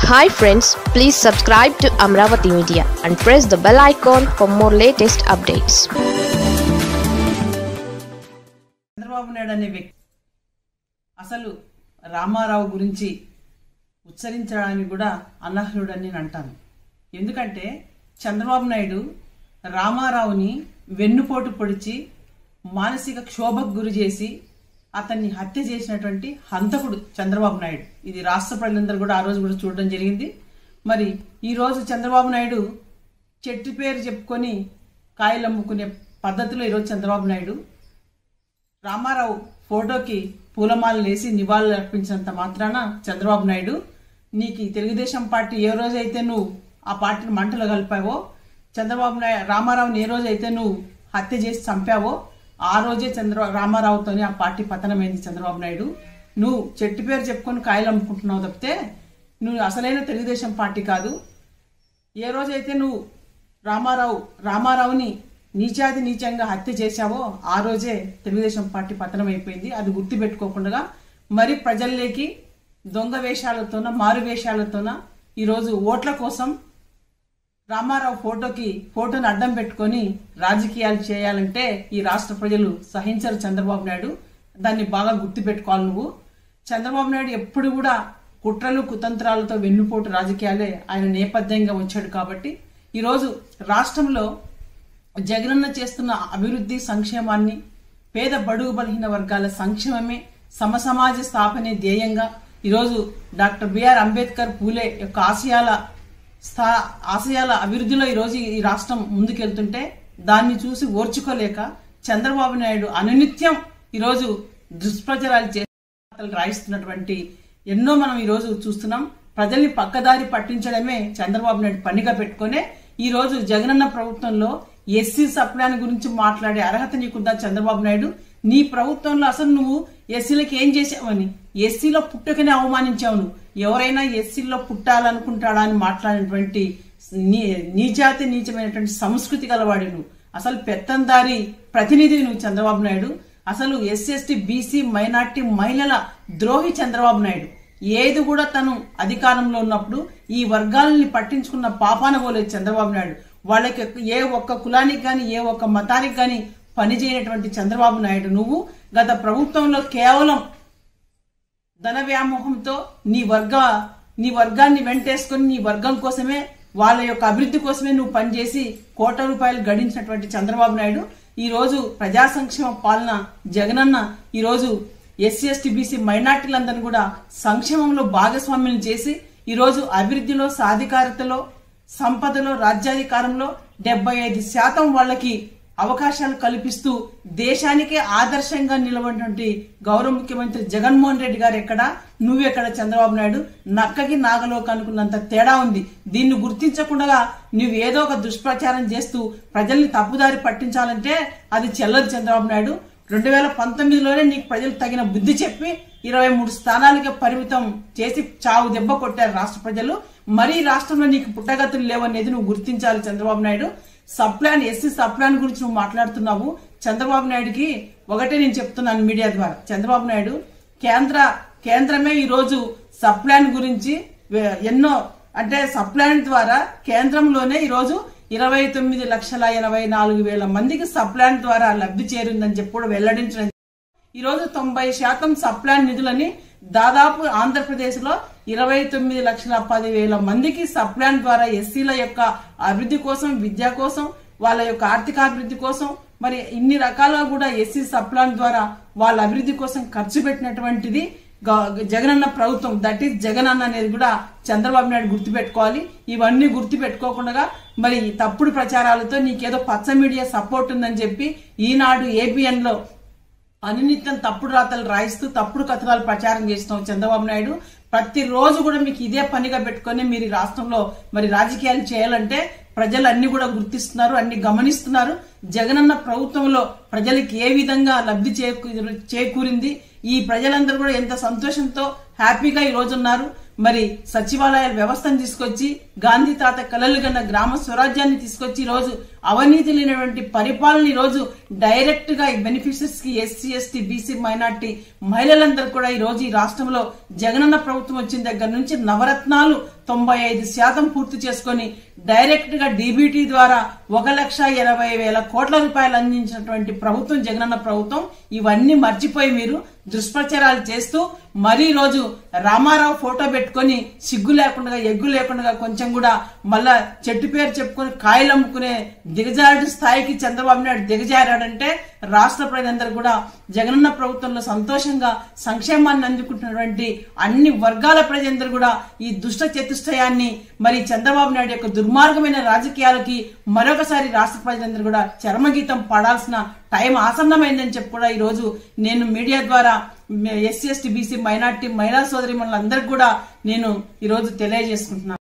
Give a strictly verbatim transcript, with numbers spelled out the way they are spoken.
Hi friends, please subscribe to Amaravathi Media and press the bell icon for more latest updates. Chandrababu Naidu అనే వ్యక్తి అసలు రామారావు గురించి ఉచ్చరించడానికి కూడా అనర్హుడని నేను అంటాను. ఎందుకంటే చంద్రబాబు నాయుడు రామారావుని వెన్నుపోటు పొడిచి మానసిక క్షోభకు గురి చేసి అతన్ని హత్య చేసినటువంటి హంతకుడు చంద్రబాబు నాయుడు. ఇది రాష్ట్ర ప్రజలందరూ కూడా ఆ రోజు కూడా చూడడం జరిగింది. మరి ఈ రోజు చంద్రబాబు నాయుడు చెట్టు పేరు చెప్పుకొని కాయలు అమ్ముకునే పద్ధతిలో ఈరోజు చంద్రబాబు నాయుడు రామారావు ఫోటోకి పూలమాలలు వేసి నివాళులు అర్పించినంత మాత్రాన చంద్రబాబు నాయుడు నీకు తెలుగుదేశం పార్టీ ఏ రోజైతే నువ్వు ఆ పార్టీని మంటలు కలిపావో, చంద్రబాబు నాయుడు రామారావుని ఏ రోజైతే నువ్వు హత్య చేసి చంపావో ఆ రోజే చంద్ర రామారావుతోనే ఆ పార్టీ పతనమైంది. చంద్రబాబు నాయుడు నువ్వు చెట్టు పేరు చెప్పుకొని కాయలు అమ్ముకుంటున్నావు తప్పితే నువ్వు అసలైన తెలుగుదేశం పార్టీ కాదు. ఏ రోజైతే నువ్వు రామారావు రామారావుని నీచాది నీచంగా హత్య చేశావో ఆ రోజే తెలుగుదేశం పార్టీ పతనం అయిపోయింది. అది గుర్తుపెట్టుకోకుండా మరి ప్రజల్లోకి దొంగ వేషాలతోన మారు వేషాలతోన ఈరోజు ఓట్ల కోసం రామారావు ఫోటోకి ఫోటోని అడ్డం పెట్టుకొని రాజకీయాలు చేయాలంటే ఈ రాష్ట్ర ప్రజలు సహించరు. చంద్రబాబు నాయుడు దాన్ని బాగా గుర్తుపెట్టుకోవాలి. నువ్వు చంద్రబాబు నాయుడు ఎప్పుడు కూడా కుట్రలు కుతంత్రాలతో వెన్నుపోటు రాజకీయాలే ఆయన నేపథ్యంగా వచ్చాడు. కాబట్టి ఈరోజు రాష్ట్రంలో జగనన్న చేస్తున్న అభివృద్ధి సంక్షేమాన్ని, పేద బడుగు బలహీన వర్గాల సంక్షేమమే సమసమాజ స్థాపనే ధ్యేయంగా ఈరోజు డాక్టర్ బిఆర్ అంబేద్కర్ పూలే యొక్క ఆశయాల స్థా ఆశయాల అభివృద్ధిలో ఈరోజు ఈ రాష్ట్రం ముందుకెళ్తుంటే దాన్ని చూసి ఓర్చుకోలేక చంద్రబాబు నాయుడు అనునిత్యం ఈరోజు దుష్ప్రచారాలు చేసి రాయిస్తున్నటువంటి ఎన్నో మనం ఈరోజు చూస్తున్నాం. ప్రజల్ని పక్కదారి పట్టించడమే చంద్రబాబు నాయుడు పనిగా పెట్టుకునే ఈ రోజు జగనన్న ప్రభుత్వంలో ఎస్సీ సప్లాన్ గురించి మాట్లాడే అర్హత నీకుందా చంద్రబాబు నాయుడు? నీ ప్రభుత్వంలో అసలు నువ్వు ఎస్సీలకు ఏం చేసావని, ఎస్సీలో పుట్టకనే అవమానించావు. నువ్వు ఎవరైనా ఎస్సీలో పుట్టాలనుకుంటాడా అని మాట్లాడినటువంటి నీచాతి నీచమైనటువంటి సంస్కృతి గలవాడి నువ్వు. అసలు పెత్తందారి ప్రతినిధి నువ్వు చంద్రబాబు నాయుడు. అసలు ఎస్సీ ఎస్టీ బీసీ మైనార్టీ మహిళల ద్రోహి చంద్రబాబు నాయుడు. ఏది కూడా తను అధికారంలో ఉన్నప్పుడు ఈ వర్గాలని పట్టించుకున్న పాపాన పోలేదు చంద్రబాబు నాయుడు. వాళ్ళకి ఏ ఒక్క కులానికి గాని ఏ ఒక్క మతానికి గాని పనిచేయనటువంటి చంద్రబాబు నాయుడు నువ్వు గత ప్రభుత్వంలో కేవలం ధన వ్యామోహంతో నీ వర్గ నీ వర్గాన్ని వెంటేసుకొని నీ వర్గం కోసమే వాళ్ళ యొక్క అభివృద్ధి కోసమే నువ్వు పనిచేసి కోట్ల రూపాయలు గడించినటువంటి చంద్రబాబు నాయుడు ఈ రోజు ప్రజా సంక్షేమ పాలన జగనన్న ఈ రోజు ఎస్సీ ఎస్టీ బీసీ మైనార్టీలందరినీ కూడా సంక్షేమంలో భాగస్వామ్యం చేసి ఈ రోజు అభివృద్ధిలో సాధికారతలో సంపదలో రాజ్యాధికారంలో డెబ్బై ఐదు శాతం వాళ్ళకి అవకాశాలు కల్పిస్తూ దేశానికే ఆదర్శంగా నిలబడినటువంటి గౌరవ ముఖ్యమంత్రి జగన్మోహన్ రెడ్డి గారు ఎక్కడ, నువ్వెక్కడ చంద్రబాబు నాయుడు? నక్కకి నాగలోకి అనుకున్నంత తేడా ఉంది. దీన్ని గుర్తించకుండా నువ్వు ఏదో ఒక దుష్ప్రచారం చేస్తూ ప్రజల్ని తప్పుదారి పట్టించాలంటే అది చెల్లదు చంద్రబాబు నాయుడు. రెండు వేల పంతొమ్మిదిలోనే నీకు ప్రజలు తగిన బుద్ధి చెప్పి ఇరవై మూడు స్థానాలకే పరిమితం చేసి చావు దెబ్బ కొట్టారు రాష్ట్ర ప్రజలు. మరీ రాష్ట్రంలో నీకు పుట్టగతులు లేవనేది నువ్వు గుర్తించాలి Chandrababu Naidu. Sub plan SC sub plan గురించి నువ్వు మాట్లాడుతున్నావు. చంద్రబాబు నాయుడుకి ఒకటే నేను చెప్తున్నాను మీడియా ద్వారా, చంద్రబాబు నాయుడు కేంద్ర కేంద్రమే ఈ రోజు సప్లాన్ గురించి ఎన్నో అంటే సప్లాన్ ద్వారా కేంద్రంలోనే ఈ రోజు ఇరవై తొమ్మిది లక్షల ఎనభై నాలుగు వేల మందికి సప్లాన్ ద్వారా లబ్ధి చేరిందని చెప్పి కూడా వెల్లడించడం. ఈ రోజు తొంభై శాతం సప్లాన్ నిధులని దాదాపు ఆంధ్రప్రదేశ్ లో ఇరవై తొమ్మిది లక్షల పది వేల మందికి సప్లాన్ ద్వారా ఎస్సీల యొక్క అభివృద్ధి కోసం, విద్య కోసం, వాళ్ళ యొక్క ఆర్థికాభివృద్ధి కోసం మరి ఇన్ని రకాలుగా కూడా ఎస్సీ సప్లాన్ ద్వారా వాళ్ళ అభివృద్ధి కోసం ఖర్చు పెట్టినటువంటిది జగనన్న ప్రభుత్వం. దట్ ఈస్ జగనన్న అనేది కూడా చంద్రబాబు నాయుడు గుర్తుపెట్టుకోవాలి. ఇవన్నీ గుర్తుపెట్టుకోకుండా మరి తప్పుడు ప్రచారాలతో నీకేదో పచ్చ మీడియా సపోర్ట్ ఉందని చెప్పి ఈనాడు ఏబిఎన్ లో అనునిత్యం తప్పుడు రాతలు రాయిస్తూ తప్పుడు కథనాలు ప్రచారం చేస్తున్నావు చంద్రబాబు నాయుడు. ప్రతిరోజు కూడా మీకు ఇదే పనిగా పెట్టుకుని మీరు రాష్ట్రంలో మరి రాజకీయాలు చేయాలంటే ప్రజలు అన్ని కూడా గుర్తిస్తున్నారు, అన్ని గమనిస్తున్నారు. జగనన్న ప్రభుత్వంలో ప్రజలకు ఏ విధంగా లబ్ధి చేకూరింది, ఈ ప్రజలందరూ కూడా ఎంత సంతోషంతో హ్యాపీగా ఈ రోజు ఉన్నారు. మరి సచివాలయాల వ్యవస్థను తీసుకొచ్చి గాంధీ తాత కలలు గన్న గ్రామ స్వరాజ్యాన్ని తీసుకొచ్చి ఈ రోజు అవినీతి లేనటువంటి పరిపాలన ఈ రోజు డైరెక్ట్ గా బెనిఫిషరీస్ కి ఎస్సీ ఎస్టీ బీసీ మైనార్టీ మహిళలందరూ కూడా ఈ రోజు ఈ రాష్ట్రంలో జగనన్న ప్రభుత్వం వచ్చిన దగ్గర నుంచి నవరత్నాలు తొంభై ఐదు శాతం పూర్తి చేసుకుని డైరెక్ట్ గా డీబీటీ ద్వారా ఒక లక్ష ఎనభై వేల కోట్ల రూపాయలు అందించినటువంటి ప్రభుత్వం జగనన్న ప్రభుత్వం. ఇవన్నీ మర్చిపోయి మీరు దుష్ప్రచారాలు చేస్తూ మరీ రోజు రామారావు ఫోటో పెట్టుకుని సిగ్గు లేకుండా ఎగ్గు లేకుండా కొంచెం కూడా మళ్ళా చెట్టు పేరు చెప్పుకొని కాయలు అమ్ముకునే దిగజారు స్థాయికి చంద్రబాబు నాయుడు దిగజారాడంటే రాష్ట్ర ప్రజలందరూ కూడా జగనన్న ప్రభుత్వంలో సంతోషంగా సంక్షేమాన్ని అందుకుంటున్నటువంటి అన్ని వర్గాల ప్రజలందరూ కూడా ఈ దుష్ట చతుష్టయాన్ని మరి చంద్రబాబు నాయుడు యొక్క దుర్మార్గమైన రాజకీయాలకి మరొకసారి రాష్ట్ర ప్రజలందరూ కూడా చరమగీతం పాడాల్సిన టైం ఆసన్నమైందని చెప్పి కూడా ఈ రోజు నేను మీడియా ద్వారా ఎస్సీ ఎస్టీ బీసీ మైనార్టీ మహిళా సోదరి మనందరికి కూడా నేను ఈ రోజు తెలియజేసుకుంటున్నాను.